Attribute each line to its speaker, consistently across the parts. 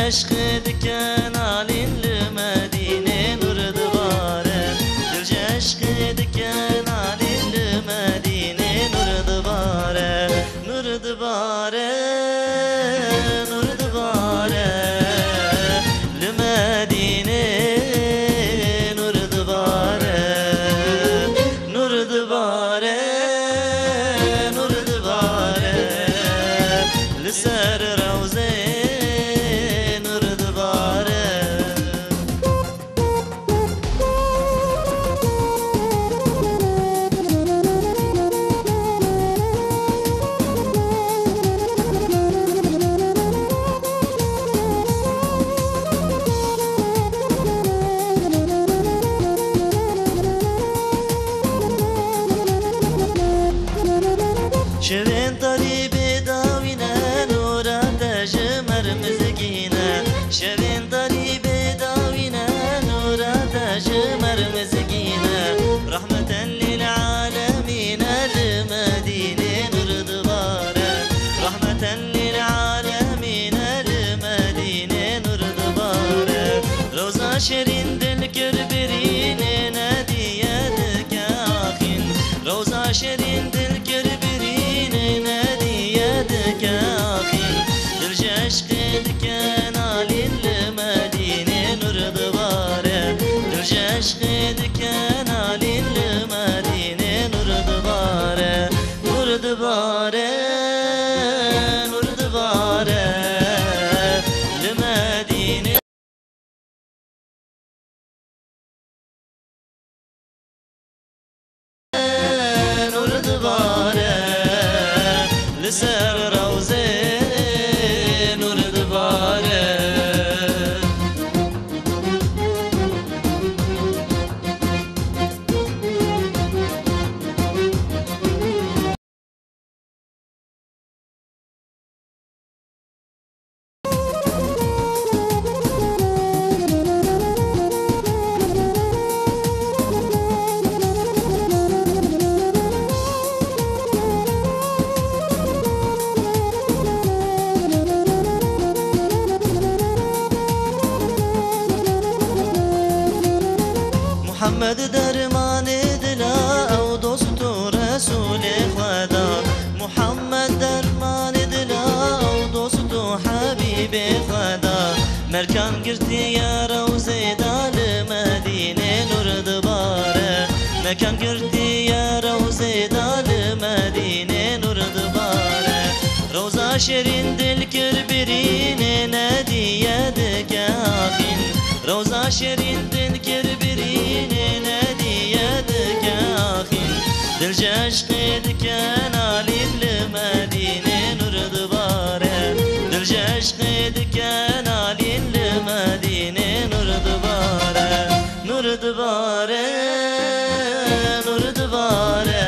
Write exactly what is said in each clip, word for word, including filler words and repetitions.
Speaker 1: عشق دکن علین لمدینه نور دوباره دل عشق دکن علین لمدینه نور دوباره نور دوباره نور دوباره لمدینه نور دوباره نور دوباره نور دوباره لسر روزه شوين طريب داوينا نورا تجمر مزقينا شوين طريب داوينا نورا تجمر مزقينا رحمة للعالمين المدينة نور دوباره رحمة للعالمين المدينة نور دوباره روزا شيرين دلكر برين نادي يدك اخين روزا شيرين دلكر عشق علي المدينة نور دوباره درج عشق دكان علي المدينة نور دوباره نور دوباره نور دوباره المدينة نور دوباره لسر روزه محمد درمان دلا او دوست رسول خدا محمد درمان دلا او دوست حبيب خدا مركان قرتي يا روزي دال مدينة نور دوباره مكان قرتي يا روزي دال مدينة نور دوباره روزا شيرين دل كربرين نادي يدك اخين روزا شيرين دل كربرين نادي يدك اخين دل عشق دكان علي المدينة نور دوباره دل عشق دكان علي المدينة نور دوباره نور دوباره نور دوباره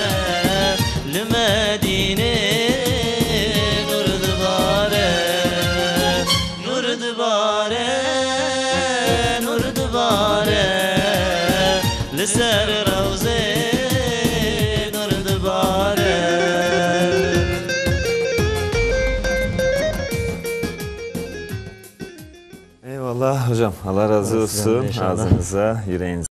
Speaker 1: المدينة نور دوباره نور دوباره نور دوباره لسر روزه نور دوباره
Speaker 2: Eyvallah hocam. Allah razı olsun. Ağzınıza, yüreğinize